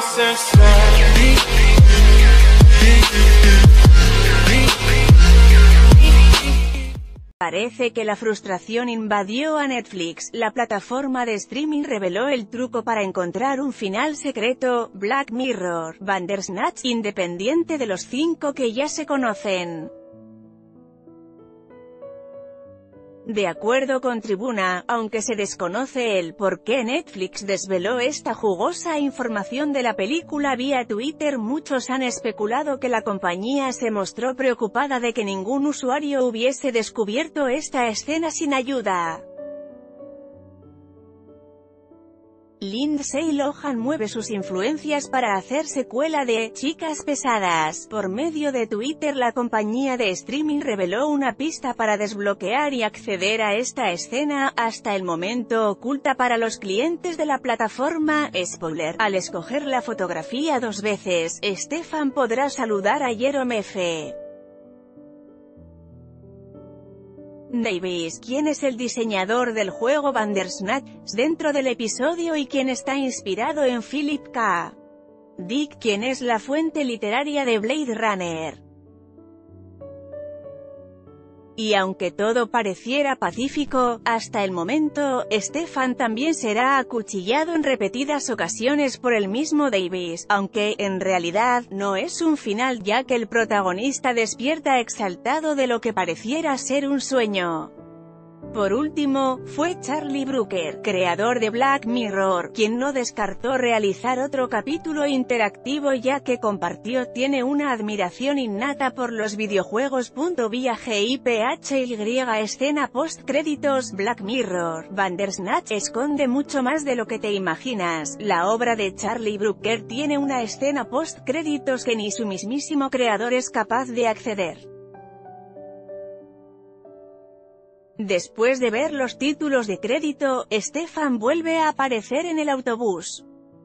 Parece que la frustración invadió a Netflix. La plataforma de streaming reveló el truco para encontrar un final secreto: Black Mirror, Bandersnatch, independiente de los 5 que ya se conocen. De acuerdo con Tribuna, aunque se desconoce el por qué Netflix desveló esta jugosa información de la película vía Twitter, muchos han especulado que la compañía se mostró preocupada de que ningún usuario hubiese descubierto esta escena sin ayuda. Lindsay Lohan mueve sus influencias para hacer secuela de Chicas Pesadas. Por medio de Twitter, la compañía de streaming reveló una pista para desbloquear y acceder a esta escena, hasta el momento oculta para los clientes de la plataforma. Spoiler: al escoger la fotografía 2 veces, Stefan podrá saludar a Jerome F. Davis, quien es el diseñador del juego Bandersnatch, dentro del episodio y quien está inspirado en Philip K. Dick, quien es la fuente literaria de Blade Runner. Y aunque todo pareciera pacífico, hasta el momento, Stefan también será acuchillado en repetidas ocasiones por el mismo Davis, aunque, en realidad, no es un final ya que el protagonista despierta exaltado de lo que pareciera ser un sueño. Por último, fue Charlie Brooker, creador de Black Mirror, quien no descartó realizar otro capítulo interactivo ya que tiene una admiración innata por los videojuegos. Vía GIPHY escena post-créditos. Black Mirror, Bandersnatch, esconde mucho más de lo que te imaginas. La obra de Charlie Brooker tiene una escena post-créditos que ni su mismísimo creador es capaz de acceder. Después de ver los títulos de crédito, Stefan vuelve a aparecer en el autobús.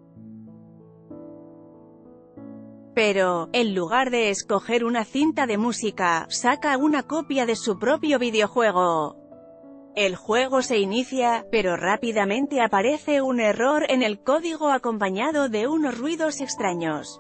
Pero, en lugar de escoger una cinta de música, saca una copia de su propio videojuego. El juego se inicia, pero rápidamente aparece un error en el código acompañado de unos ruidos extraños.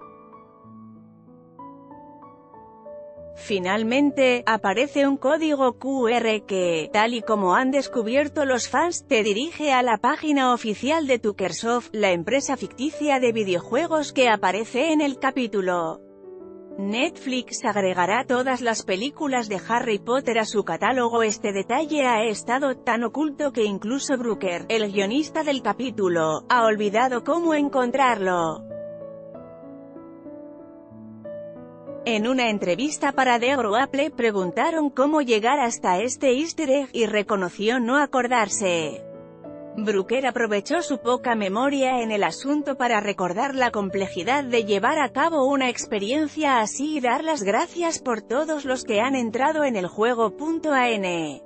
Finalmente, aparece un código QR que, tal y como han descubierto los fans, te dirige a la página oficial de Tuckersoft, la empresa ficticia de videojuegos que aparece en el capítulo. Netflix agregará todas las películas de Harry Potter a su catálogo. Este detalle ha estado tan oculto que incluso Brooker, el guionista del capítulo, ha olvidado cómo encontrarlo. En una entrevista para The Apple preguntaron cómo llegar hasta este easter egg, y reconoció no acordarse. Brooker aprovechó su poca memoria en el asunto para recordar la complejidad de llevar a cabo una experiencia así y dar las gracias por todos los que han entrado en el juego.